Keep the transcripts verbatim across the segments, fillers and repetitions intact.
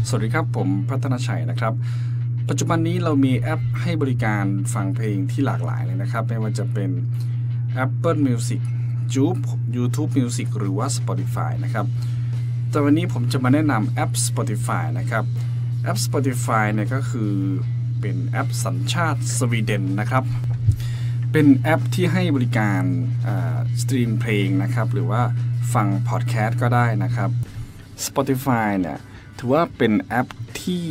สวัสดีครับผมพัฒนชัยนะครับปัจจุบันนี้เรามีแอปให้บริการฟังเพลงที่หลากหลายเลยนะครับไม่ว่าจะเป็น Apple Music YouTube Music หรือว่า Spotify นะครับแต่วันนี้ผมจะมาแนะนำแอป Spotify นะครับแอป Spotify เนี่ยก็คือเป็นแอปสัญชาติสวีเดนนะครับเป็นแอปที่ให้บริการสตรีมเพลงนะครับหรือว่าฟังพอดแคสต์ก็ได้นะครับ Spotify เนี่ยถือว่าเป็นแอปที่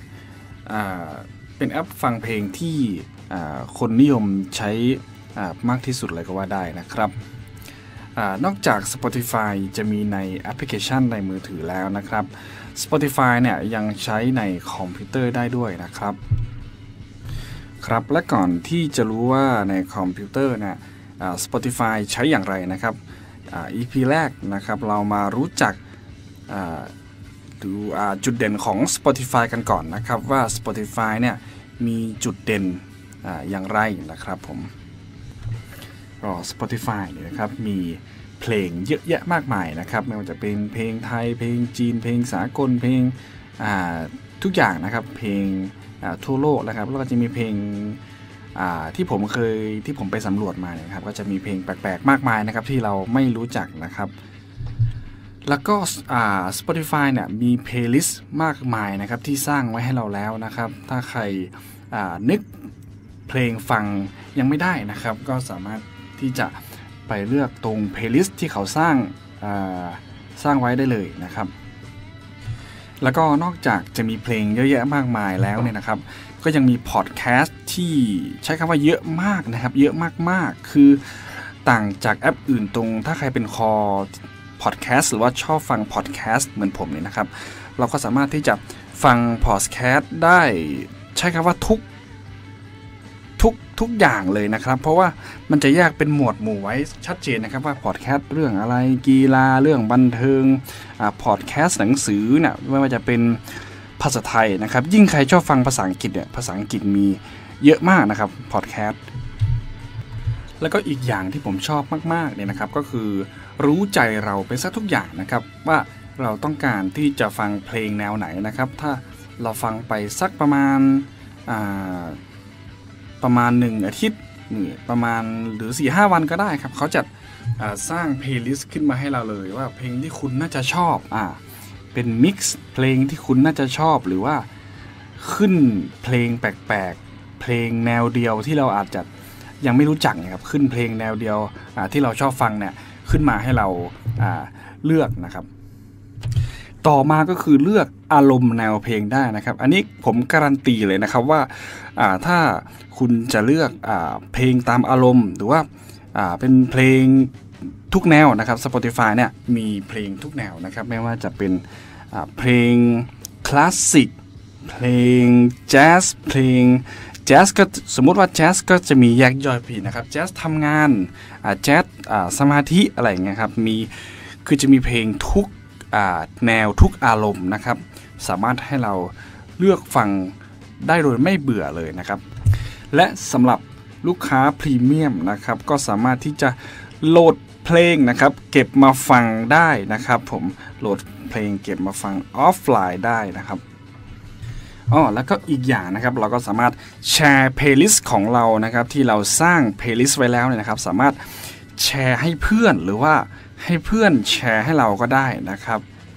เป็นแอปฟังเพลงที่คนนิยมใช้มากที่สุดเลยก็ว่าได้นะครับอนอกจาก Spotify จะมีในแอปพลิเคชันในมือถือแล้วนะครับ Spotify เนี่ยยังใช้ในคอมพิวเตอร์ได้ด้วยนะครับครับและก่อนที่จะรู้ว่าในคอมพิวเตอร์เนี่ย Spotify ใช้อย่างไรนะครับ อี พี แรกนะครับเรามารู้จักดูจุดเด่นของ Spotify กันก่อนนะครับว่า Spotify เนี่ยมีจุดเด่น อ, อย่างไรนะครับผมก็ Spotify เนี่ยนะครับมีเพลงเยอะแยะมากมายนะครับไม่ว่าจะเป็นเพลงไทยเพลงจีนเพลงสากลเพลงทุกอย่างนะครับเพลงทั่วโลกนะครับแล้วก็จะมีเพลงที่ผมเคยที่ผมไปสำรวจมาเนี่ยครับก็จะมีเพลงแปลกๆมากมายนะครับที่เราไม่รู้จักนะครับแล้วก็Spotify เนี่ยมีเพลย์ลิสต์มากมายนะครับที่สร้างไว้ให้เราแล้วนะครับถ้าใครนึกเพลงฟังยังไม่ได้นะครับก็สามารถที่จะไปเลือกตรงเพลย์ลิสต์ที่เขาสร้างสร้างไว้ได้เลยนะครับแล้วก็นอกจากจะมีเพลงเยอะแยะมากมายแล้วเนี่ยนะครับก็ยังมีพอดแคสต์ที่ใช้คำว่าเยอะมากนะครับเยอะมากๆคือต่างจากแอปอื่นตรงถ้าใครเป็นคอพอดแคสต์หรือว่าชอบฟังพอดแคสต์เหมือนผมเนี่ยนะครับเราก็สามารถที่จะฟังพอดแคสต์ได้ใช้คำว่าทุกทุกทุกอย่างเลยนะครับเพราะว่ามันจะแยกเป็นหมวดหมู่ไว้ชัดเจนนะครับว่าพอดแคสต์เรื่องอะไรกีฬาเรื่องบันเทิงอ่าพอดแคสต์หนังสือเนี่ยไม่ว่าจะเป็นภาษาไทยนะครับยิ่งใครชอบฟังภาษาอังกฤษเนี่ยภาษาอังกฤษมีเยอะมากนะครับพอดแคสต์แล้วก็อีกอย่างที่ผมชอบมากๆเนี่ยนะครับก็คือรู้ใจเราไปซะทุกอย่างนะครับว่าเราต้องการที่จะฟังเพลงแนวไหนนะครับถ้าเราฟังไปสักประมาณอ่าประมาณหนึ่งอาทิตย์นี่ประมาณหรือ สี่ห้า วันก็ได้ครับเขาจะสร้างเพลย์ลิสต์ขึ้นมาให้เราเลยว่าเพลงที่คุณน่าจะชอบอ่าเป็นมิกซ์เพลงที่คุณน่าจะชอบหรือว่าขึ้นเพลงแปลกๆเพลงแนวเดียวที่เราอาจจะยังไม่รู้จักนะครับขึ้นเพลงแนวเดียวที่เราชอบฟังเนี่ยขึ้นมาให้เราเลือกนะครับต่อมาก็คือเลือกอารมณ์แนวเพลงได้นะครับอันนี้ผมการันตีเลยนะครับว่าถ้าคุณจะเลือกเพลงตามอารมณ์หรือว่าเป็นเพลงทุกแนวนะครับ Spotify เนี่ยมีเพลงทุกแนวนะครับไม่ว่าจะเป็นเพลงคลาสสิกเพลงแจ๊สเพลงแจ๊สก็สมมุติว่าแจ๊สก็จะมีแยกย่อยไปนะครับแจ๊สทำงานแจ๊สสมาธิอะไรอย่างเงี้ยครับมีคือจะมีเพลงทุกแนวทุกอารมณ์นะครับสามารถให้เราเลือกฟังได้โดยไม่เบื่อเลยนะครับและสำหรับลูกค้าพรีเมียมนะครับก็สามารถที่จะโหลดเพลงนะครับเก็บมาฟังได้นะครับผมโหลดเพลงเก็บมาฟังออฟไลน์ได้นะครับอ๋อแล้วก็อีกอย่างนะครับเราก็สามารถแชร์เพลย์ลิสต์ของเรานะครับที่เราสร้างเพลย์ลิสต์ไว้แล้วเนี่ยนะครับสามารถแชร์ให้เพื่อนหรือว่าให้เพื่อนแชร์ให้เราก็ได้นะครับ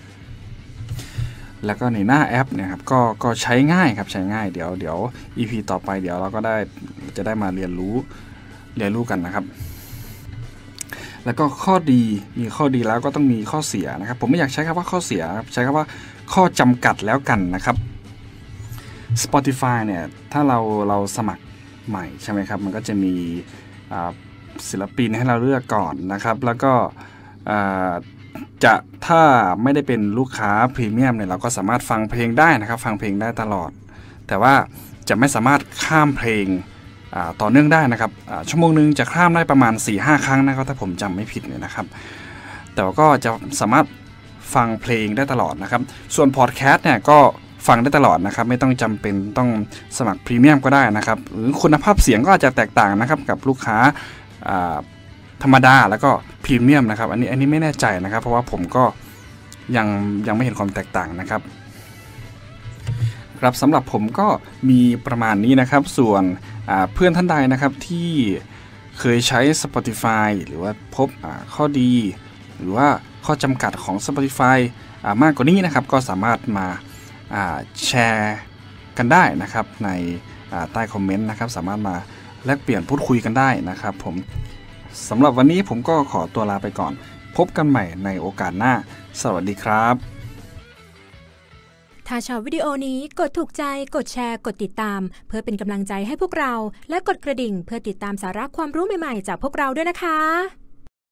แล้วก็ในหน้าแอปเนี่ยครับก็ก็ใช้ง่ายครับใช้ง่ายเดี๋ยวเดี๋ยว อี พี ต่อไปเดี๋ยวเราก็ได้จะได้มาเรียนรู้เรียนรู้กันนะครับแล้วก็ข้อดีมีข้อดีแล้วก็ต้องมีข้อเสียนะครับผมไม่อยากใช้คำว่าข้อเสียครับใช้คำว่าข้อจำกัดแล้วกันนะครับ Spotify เนี่ยถ้าเราเราสมัครใหม่ใช่ไหมครับมันก็จะมีศิลปินให้เราเลือกก่อนนะครับแล้วก็จะถ้าไม่ได้เป็นลูกค้าพรีเมียมเนี่ยเราก็สามารถฟังเพลงได้นะครับฟังเพลงได้ตลอดแต่ว่าจะไม่สามารถข้ามเพลงต่อเนื่องได้นะครับชั่วโมงนึงจะข้ามได้ประมาณ สี่ห้า ครั้งนะครับถ้าผมจำไม่ผิดเนี่ยนะครับแต่ก็จะสามารถฟังเพลงได้ตลอดนะครับส่วนพอดแคสต์เนี่ยก็ฟังได้ตลอดนะครับไม่ต้องจำเป็นต้องสมัครพรีเมียมก็ได้นะครับหรือคุณภาพเสียงก็อาจจะแตกต่างนะครับกับลูกค้าธรรมดาแล้วก็พรีเมียมนะครับอันนี้อันนี้ไม่แน่ใจนะครับเพราะว่าผมก็ยังยังไม่เห็นความแตกต่างนะครับครับสำหรับผมก็มีประมาณนี้นะครับส่วนเพื่อนท่านใดนะครับที่เคยใช้ Spotify หรือว่าพบข้อดีหรือว่าข้อจำกัดของ Spotify มากกว่านี้นะครับก็สามารถมาแชร์กันได้นะครับในใต้คอมเมนต์นะครับสามารถมาแลกเปลี่ยนพูดคุยกันได้นะครับผมสำหรับวันนี้ผมก็ขอตัวลาไปก่อนพบกันใหม่ในโอกาสหน้าสวัสดีครับถ้าชอบวิดีโอนี้กดถูกใจกดแชร์กดติดตามเพื่อเป็นกำลังใจให้พวกเราและกดกระดิ่งเพื่อติดตามสาระความรู้ใหม่ๆจากพวกเราด้วยนะคะ